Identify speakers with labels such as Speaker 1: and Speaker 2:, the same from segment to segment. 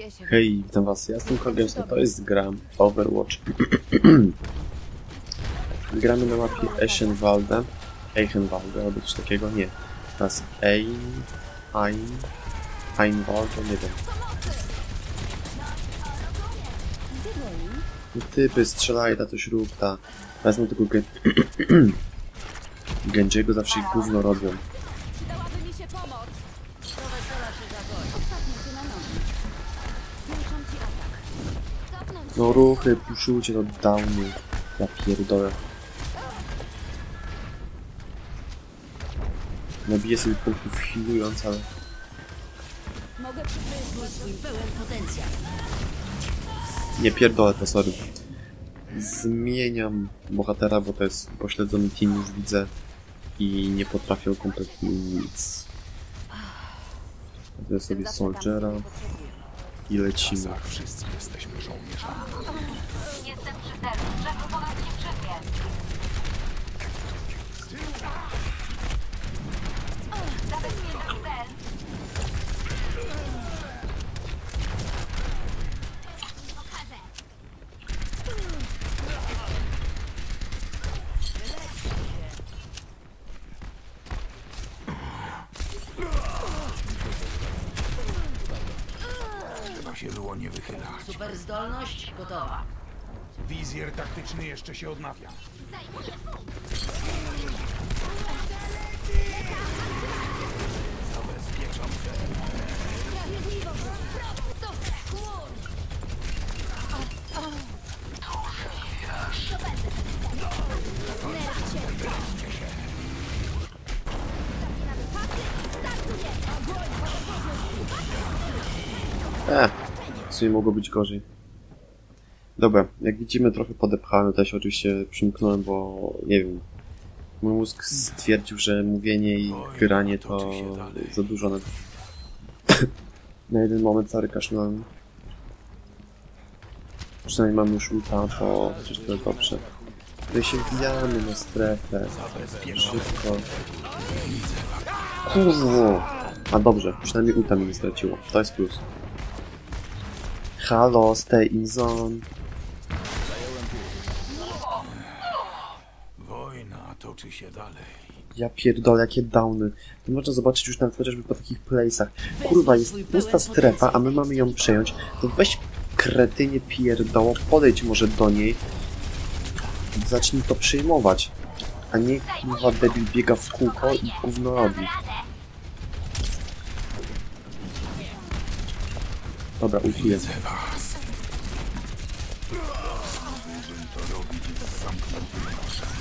Speaker 1: Czuję się.
Speaker 2: Hej, witam was, ja jestem Kogemsko, to jest gra Overwatch. Gramy na mapie Eichenwalde, albo coś takiego, nie. Teraz Einwalde, nie wiem. Typy, strzelaj, coś rób, ta. Wezmę tego Genjiego, zawsze ich gówno robią.
Speaker 1: Dałaby mi się pomoc.
Speaker 2: No ruchy, puszujcie to downy. Ja pierdolę. Nabiję sobie punktów healując, ale...
Speaker 1: Mogę przypomnieć swój pełen potencjał.
Speaker 2: Nie pierdolę to, sorry. Zmieniam bohatera, bo to jest pośledzony team, już widzę. I nie potrafią kompletnie nic. Weź sobie Soldiera i lecimy.
Speaker 3: Wszyscy jesteśmy żołnierzami.
Speaker 4: Jestem przy celu. Przegrupować się przy mnie. Zabezpieczam cel.
Speaker 3: Trzeba się było nie wychylać.
Speaker 5: Super zdolność gotowa.
Speaker 3: Wizjer taktyczny jeszcze się odnawia. Zabezpieczam cel.
Speaker 1: Sprawiedliwość prosto z chmur.
Speaker 2: W sumie mogło być gorzej. Dobra, jak widzimy trochę podepchałem, to się oczywiście przymknąłem, bo nie wiem. Mój mózg stwierdził, że mówienie i granie to za dużo na... na jeden moment cały kaszlałem. Przynajmniej mam już ulta, to przecież to jest dobrze. Tutaj się wbijamy na strefę. Szybko. Kurwo! A dobrze, przynajmniej ulta mi nie straciło. To jest plus. Halo, stay in zone.
Speaker 3: Wojna toczy się dalej.
Speaker 2: Ja pierdolę, jakie downy. To można zobaczyć już nawet chociażby po takich place'ach. Kurwa, jest pusta strefa, a my mamy ją przejąć. To weź kretynie pierdoło, podejdź może do niej. Zacznij to przejmować. A nie kurwa debil biega w kółko i gówno robi. Dobra, ultuję.
Speaker 3: Widzę was. Mógłbym to robić z zamkniętymi oczami.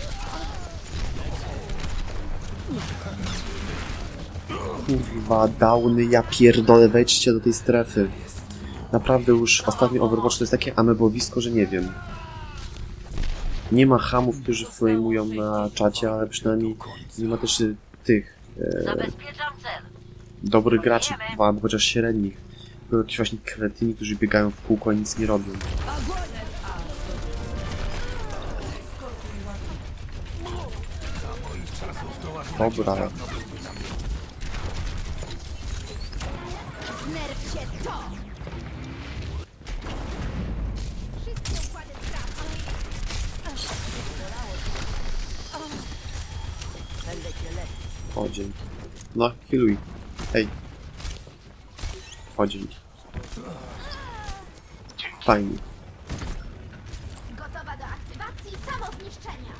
Speaker 2: Kurwa, downy, ja pierdolę, wejdźcie do tej strefy. Naprawdę już ostatni Overwatch to jest takie amebowisko, że nie wiem. Nie ma hamów, którzy flamują na czacie, ale przynajmniej nie ma też tych
Speaker 4: Zabezpieczam cel.
Speaker 2: dobrych graczy, albo chociaż średnich. Tylko jakieś właśnie kretyni, którzy biegają w kółko i nic nie robią. Dobra.
Speaker 1: Znerw się to. Wszystkie układy spraw.
Speaker 5: Będę cię lepiej.
Speaker 2: O, dzięki. No, healuj. Hej. O, dzięki. Fajnie.
Speaker 1: Gotowa do aktywacji samozniszczenia.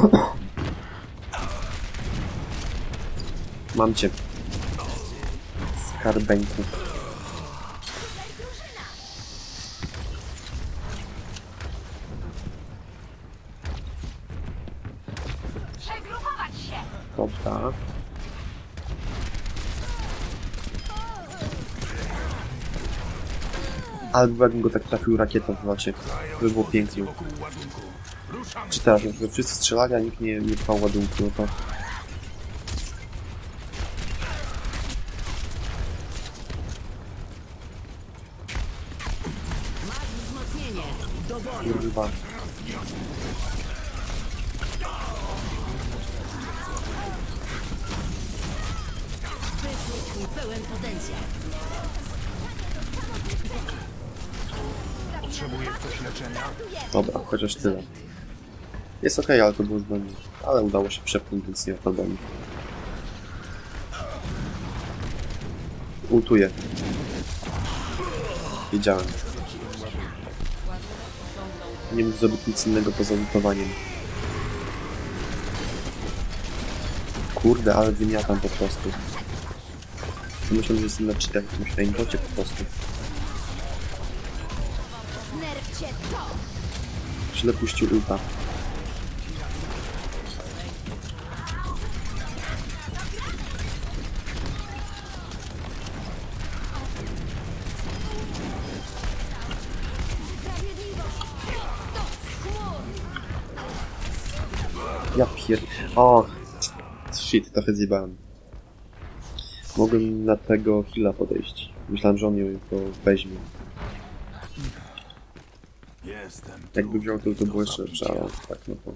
Speaker 2: Mam cię. Skarbeńku.
Speaker 4: Przegrupować się.
Speaker 2: Dobra. Albo jakbym go tak trafił rakietą w locie. To by było pięknie.
Speaker 3: Wokół ładunku. Ruszamy.
Speaker 2: Czy teraz, że wszyscy strzelali, a nikt nie pchał ładunku, no to...
Speaker 5: Masz wzmocnienie. Do boju.
Speaker 2: Kurwa.
Speaker 5: Wyczuć swój pełen potencjał.
Speaker 3: Potrzebuje ktoś leczenia?
Speaker 2: Dobra, chociaż tyle. Jest okej, ale to było zdanie. Ale udało się przepchnąć, więc nie ma problemu. Ultuję. Wiedziałem. Nie mógł zrobić nic innego poza ultowaniem. Kurde, ale wymiatam po prostu. Myślę, że jestem na cheatach, jakimś na impocie po prostu.
Speaker 1: Znerwcie to!
Speaker 2: Źle puścił ulta.
Speaker 1: Sprawiedliwość prosto z chmur!
Speaker 2: Ja pier... O! Shit, trochę zjebałem. Mogłem na tego heala podejść. Myślałem, że on ją to weźmie.
Speaker 3: Jestem
Speaker 2: Jakby wziął to, to
Speaker 3: trudny
Speaker 2: było
Speaker 3: do
Speaker 2: jeszcze lepsze,
Speaker 3: zabicia.
Speaker 2: ale tak no to...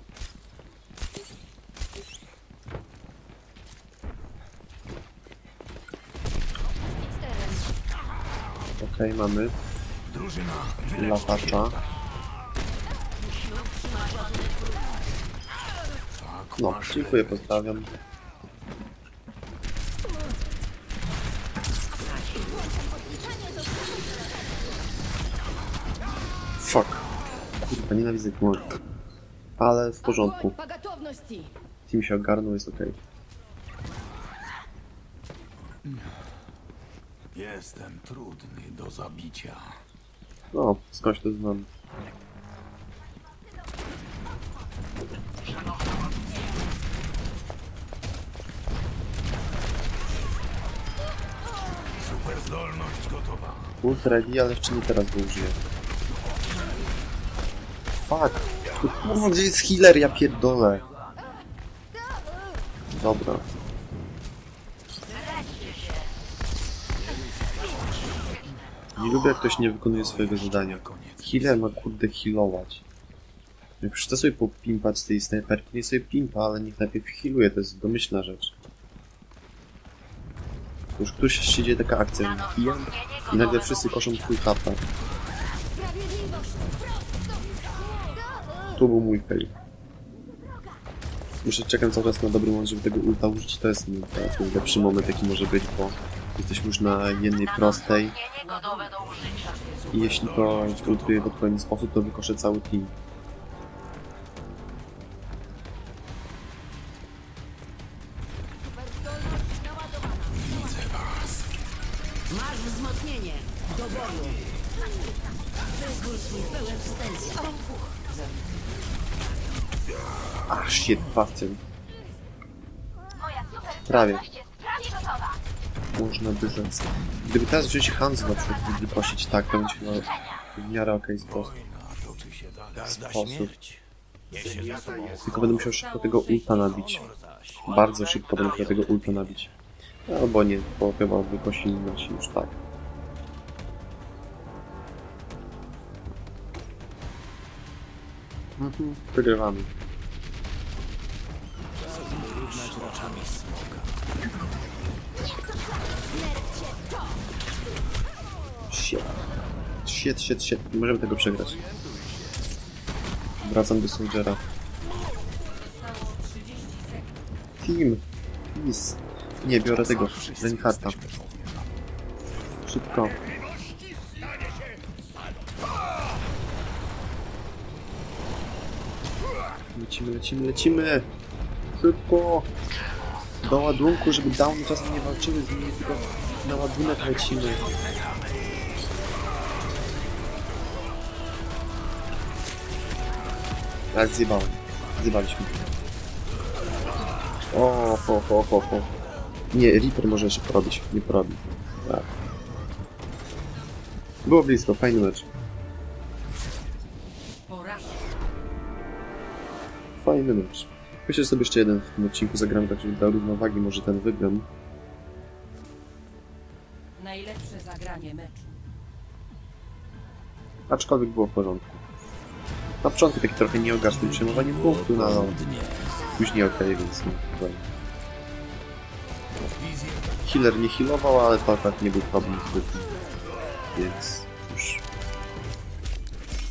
Speaker 2: Okej, mamy
Speaker 3: Drużyna,
Speaker 2: latacza.
Speaker 3: tak,
Speaker 2: No,
Speaker 3: masz
Speaker 2: dziękuję,
Speaker 3: lepiej.
Speaker 2: pozdrawiam. Fuck. Kurwa, nienawidzę chmur. Ale w porządku.
Speaker 5: По готовности.
Speaker 2: Team się ogarnął, jest okej.
Speaker 3: Jestem trudny do zabicia.
Speaker 2: No, skądś to znam.
Speaker 3: Super zdolność gotowa.
Speaker 2: Ult ready, ale jeszcze nie teraz go użyję. Fuck! Kurwa, gdzie jest healer? Ja pierdolę. Dobra. Nie lubię, jak ktoś nie wykonuje swojego zadania. Healer ma kurde healować. Jak już chce sobie popimpać z tej snajperki, nie sobie pimpa, ale niech najpierw healuje, to jest domyślna rzecz. Już któryś się dzieje taka akcja, że pijam i nagle wszyscy koszą twój HP.
Speaker 1: Sprawiedliwość prosto z chmur!
Speaker 2: Tu był mój fail. Muszę czekam cały czas na dobry moment, żeby tego ulta użyć. To jest teraz najlepszy moment, jaki może być, bo jesteśmy już na jednej prostej
Speaker 4: Gotowe do użycia.
Speaker 2: i jeśli to ultuje w odpowiedni sposób, to wykoszę cały team.
Speaker 5: Masz wzmocnienie. Do boju. Wyzwól swój pełen potencjał.
Speaker 2: Ach, shit, bastion.
Speaker 4: Moja super
Speaker 2: Prawie.
Speaker 4: zdolność jest prawie gotowa.
Speaker 2: Można by rzec. Gdyby teraz wziąć Hans na przykład i wyprosić tak, to będzie chyba w miarę okej sposób.
Speaker 3: Toczy się dalej.
Speaker 2: Sposób. Tylko będę musiał szybko tego ulta nabić. Bardzo szybko będę musiał tego ulta nabić. Albo nie, bo chyba wykosili nasi już tak. Wygrywamy.
Speaker 1: Znerwcie to!
Speaker 2: Shit. Nie możemy tego przegrać. Wracam do Soldiera. Team! Please. Nie, biorę tego. Reinhardta. Szybko. Lecimy! Szybko! Do ładunku, żeby downy czasem nie walczyły z nimi, tylko na ładunek lecimy. Raz zjebałem. Zjebaliśmy. O, ho. Nie, Reaper może jeszcze porobić. Nie porobi. Tak. Było blisko, fajny mecz.
Speaker 5: Porażka.
Speaker 2: Fajny mecz. Myślę, że sobie jeszcze jeden w tym odcinku zagram, tak żeby dla równowagi może ten wygram.
Speaker 5: Najlepsze zagranie meczu.
Speaker 2: Aczkolwiek było w porządku. Na początku taki trochę nieogar z tym przyjmowaniem punktu, no ale później okej, więc nie problem. Healer nie healował, ale to akurat nie był problem zbytni. Więc cóż.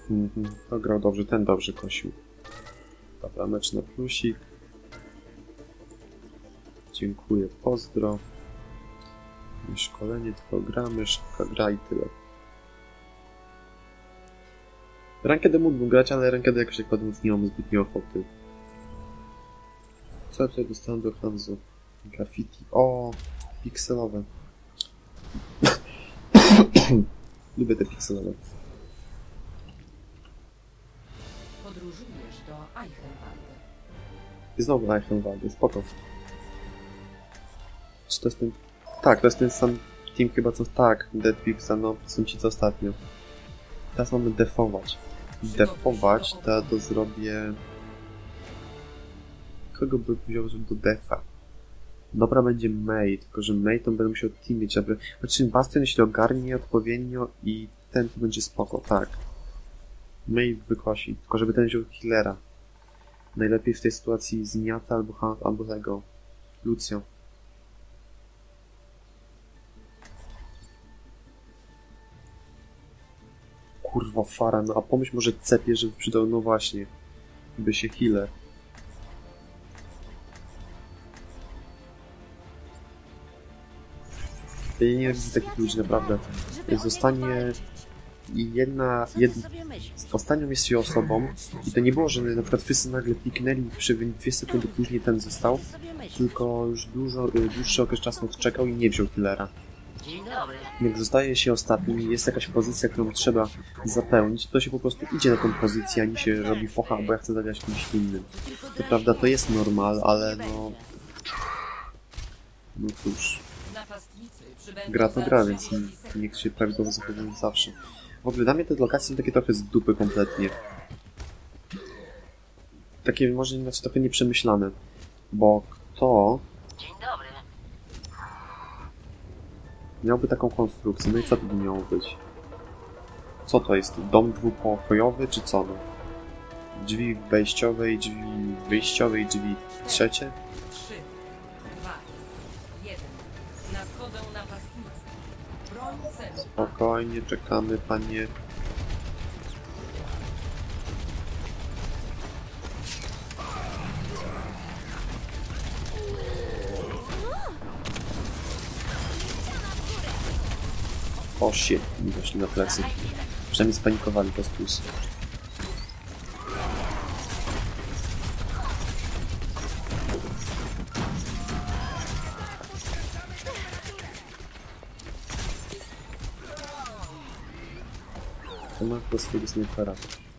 Speaker 2: To grał dobrze, ten dobrze kosił. Dobra, mecz na plusik. Dziękuję, pozdro. Szkolenie, tylko gramy, szybka gra i tyle. Rankedę mógłbym grać, ale rankedę jakoś tak padł, nie mam zbytnio ochoty. Co ja tutaj dostałem do Hanzu? Graffiti. O, pikselowe. Lubię te pikselowe.
Speaker 5: Podróżujesz do Eichenwalde.
Speaker 2: I znowu Eichenwalde, spoko. Czy to jest ten... Tak, to jest ten sam team chyba co... Tak, Deadpixa, no są ci co ostatnio. Teraz mamy defować. Defować, to ja to zrobię... Kogo by wziął do defa? Dobra będzie Mei, tylko że Mei to będę musiał team mieć, aby... Znaczy Bastion jeśli ogarnie odpowiednio i ten to będzie spoko, tak. Mei wykosi, tylko żeby ten wziął healera. Najlepiej w tej sytuacji Zmiata albo tego... Lucio. Kurwa Fara, no a pomyśl może cepie, żeby przydał, no właśnie. By się healer. Ja nie widzę takich ludzi, naprawdę. Zostanie jedna...
Speaker 5: Sobie myślisz?
Speaker 2: Ostatnią jest się osobą i to nie było, że na przykład wszyscy nagle piknęli i przy 2 sekundy później ten został,
Speaker 5: Sobie myślisz?
Speaker 2: tylko już dłuższy okres czasu odczekał i nie wziął healera.
Speaker 5: Dzień dobry.
Speaker 2: Jak zostaje się ostatnim i jest jakaś pozycja, którą trzeba zapełnić, to się po prostu idzie na tą pozycję, a nie się robi focha, bo ja chcę zagrać kimś innym. To prawda, to jest normal, ale no... No cóż,
Speaker 5: Napastnicy przybędą
Speaker 2: gra to
Speaker 5: za
Speaker 2: gra, więc
Speaker 5: 30 sekund.
Speaker 2: niech się prawidłowo zachowują zawsze. W ogóle dla mnie te lokacje są takie trochę z dupy kompletnie. Takie może inaczej trochę nieprzemyślane. Bo kto
Speaker 4: Dzień dobry.
Speaker 2: miałby taką konstrukcję? No i co to by miało być? Co to jest? Dom dwupokojowy czy co? No? Drzwi wejściowe i drzwi wyjściowe i drzwi trzecie?
Speaker 5: 3, 2, 1. Nadchodzą napastnicy. Broń celu.
Speaker 2: Spokojnie, czekamy, panie. O shit, mi weszli na plecy. Przynajmniej spanikowali, to jest plus. To ma chyba swojego snajpera.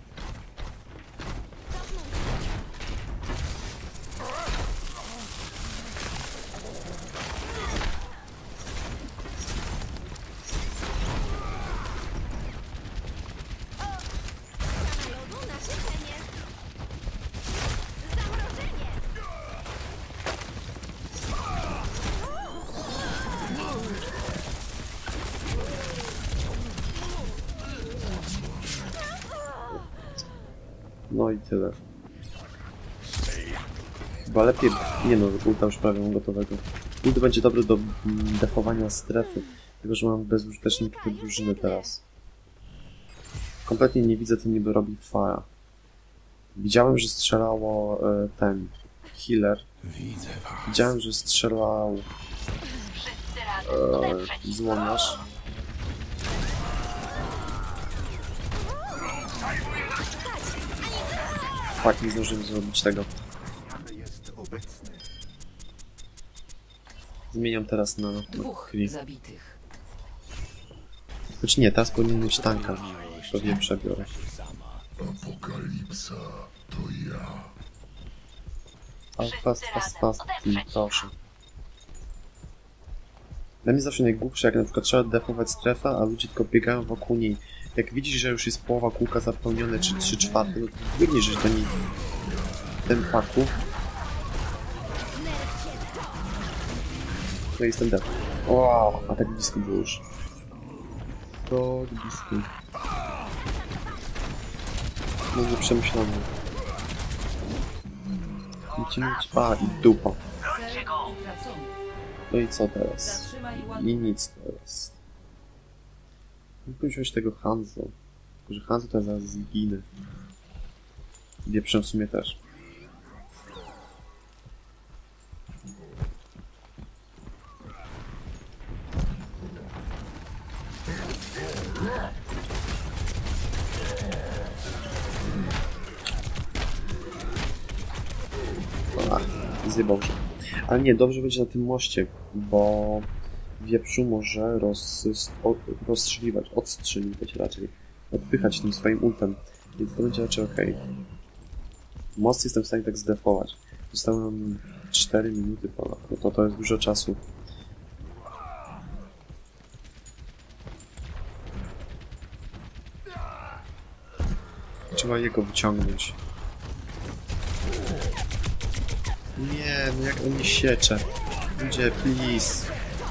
Speaker 1: Lodu na siedzenie. Zamrożenie.
Speaker 2: No i tyle. Chyba lepiej... Nie no, ulta już prawie mam gotowego. Ult będzie dobry do defowania strefy. Tylko, że mam bezużyteczną trochę drużynę teraz. Kompletnie nie widzę, co niby robi Fara. Widziałem, że strzelało ten... Healer.
Speaker 3: Widzę was.
Speaker 2: Widziałem, że strzelał
Speaker 4: Wszyscy razem odeprzeć.
Speaker 2: złomiarz. Tak, nie zdążyłem zrobić tego.
Speaker 3: Jest obecny.
Speaker 2: Zmieniam teraz na
Speaker 5: Dwóch
Speaker 2: Kree.
Speaker 5: zabitych.
Speaker 2: Choć nie, teraz powinien mieć tanka. Pewnie przebiorę.
Speaker 3: Apokalipsa to ja.
Speaker 2: Ale fast, proszę. Dla mnie zawsze najgłupsze, jak na przykład trzeba defować strefę, a ludzie tylko biegają wokół niej. Jak widzisz, że już jest połowa kółka zapełnione, czy 3/4, no to biegniesz do niej w tym paku. No i jestem def. Wow, a tak blisko było już. To blisko. No nieprzemyślane. Lecimy, a i dupa.
Speaker 5: Cel utracony.
Speaker 2: No i co teraz?
Speaker 5: Zatrzymaj
Speaker 2: I
Speaker 5: ładunek.
Speaker 2: nic teraz. Mógłbym wziąć tego Hanzo. Tylko, że Hanzo to ja zaraz zginę. Wieprzem w sumie też. Zjebał się. Ale nie, dobrze będzie na tym moście, bo wieprzu może rozstrzeliwać, odstrzeliwać raczej. Odpychać tym swoim ultem. Więc to będzie raczej okej. Most jestem w stanie tak zdefować. Zostały nam 4 minuty pola. No to jest dużo czasu. Trzeba jego wyciągnąć. Nie, no jak on mnie siecze. Ludzie, please.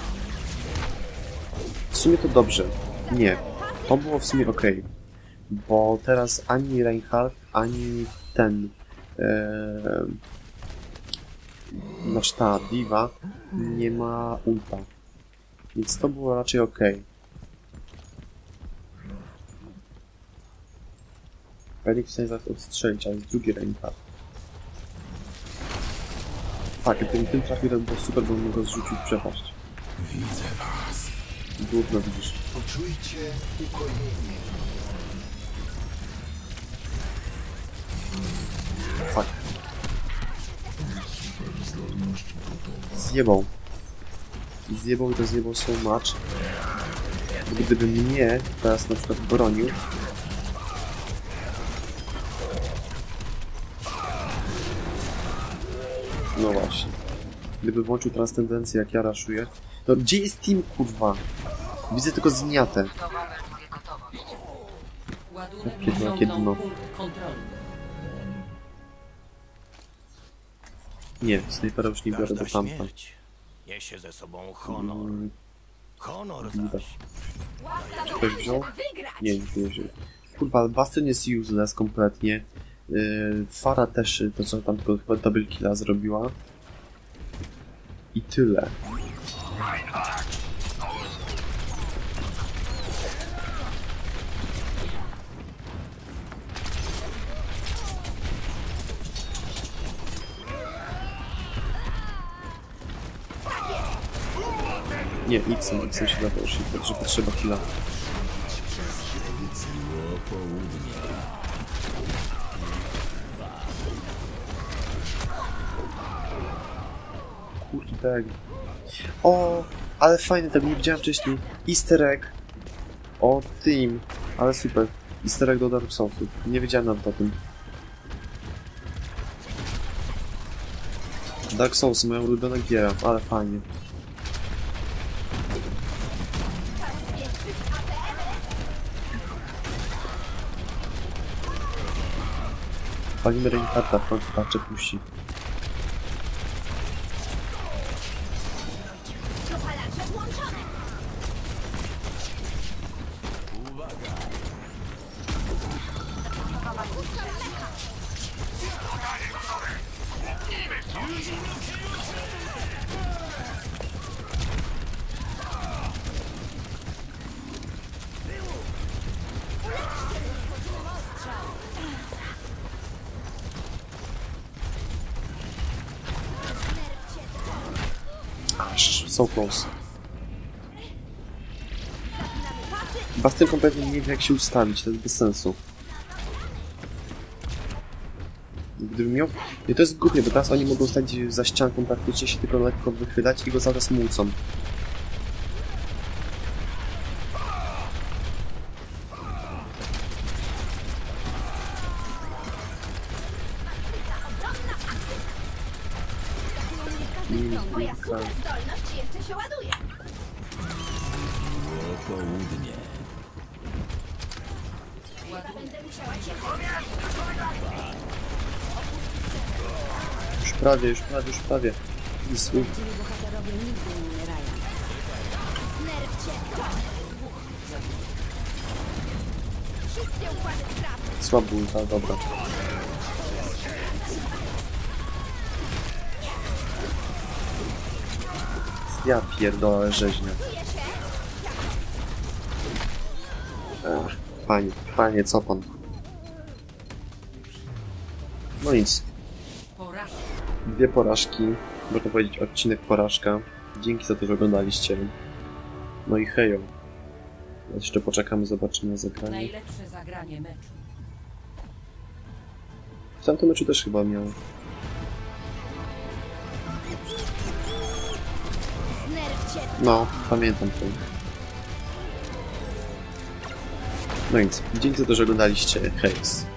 Speaker 2: W sumie to dobrze. Nie. To było w sumie okej. Bo teraz ani Reinhardt, ani ten... znaczy ta Diva nie ma ulta. Więc to było raczej okej. Felix w stanie zaraz odstrzelić, ale jest drugi Reinhardt. Tak, gdybym tym trafił, to by było super, bo bym go zrzucił w przepaść.
Speaker 3: Widzę was.
Speaker 2: Gówno widzisz.
Speaker 3: Poczujcie ukojenie.
Speaker 2: Fuck. Zjebał. Zjebał i to zjebał so much. Gdyby mnie teraz na przykład bronił, no właśnie. Gdyby włączył transcendencję, jak ja raszuję. No gdzie jest team, kurwa? Widzę tylko zgniatę.
Speaker 5: Ładunek
Speaker 2: Jakie dno.
Speaker 5: osiągnął punkt kontrolny.
Speaker 2: Nie, snajpera już nie biorę do
Speaker 6: Każda
Speaker 2: tamta.
Speaker 6: śmierć niesie ze sobą honor. Honor
Speaker 2: Widać.
Speaker 6: zaś.
Speaker 2: Czy ktoś wziął?
Speaker 1: Wygrać!
Speaker 2: Nie, nikt nie wziął. Kurwa, ale Bastion jest useless kompletnie. Fara też to co tam tylko chyba double killa zrobiła. I tyle. Nie, X-em się dawał już, że potrzeba killa. Kurde. O, ale fajny, tego nie widziałem wcześniej. Easter egg. O, team. Ale super. Easter egg do Dark Soulsów. Nie wiedziałem nawet o tym. Dark Souls, moja ulubiona giera, ale fajnie. Palimy Reinhardta, w końcu tarczę puści.
Speaker 1: Dopalacze włączone!
Speaker 2: Aż, so close. Bastion kompletnie nie wie jak się ustawić, to jest bez sensu. Gdybym miał... I to jest głupie, bo teraz oni mogą stać za ścianką praktycznie, się tylko lekko wychylać i go zaraz mucą.
Speaker 1: Moja super zdolność jeszcze się ładuje! Będę musiała cię
Speaker 2: Już prawie. Wysły.
Speaker 1: znerwcie to! Wszystkie układy sprawne!
Speaker 2: Słabo ulta, dobra. Ja pierdolę rzeźnia.
Speaker 1: Czuję się!
Speaker 2: Panie, co pan? No nic.
Speaker 5: Porażka.
Speaker 2: 2 porażki. Można powiedzieć odcinek porażka. Dzięki za to, że oglądaliście. No i hejo. Jeszcze poczekamy, zobaczymy na zagranie.
Speaker 5: Najlepsze zagranie meczu.
Speaker 2: W tamtym meczu też chyba miał.
Speaker 1: Znerw cię.
Speaker 2: No, pamiętam to. No nic, dzięki za to, że oglądaliście. Hejs.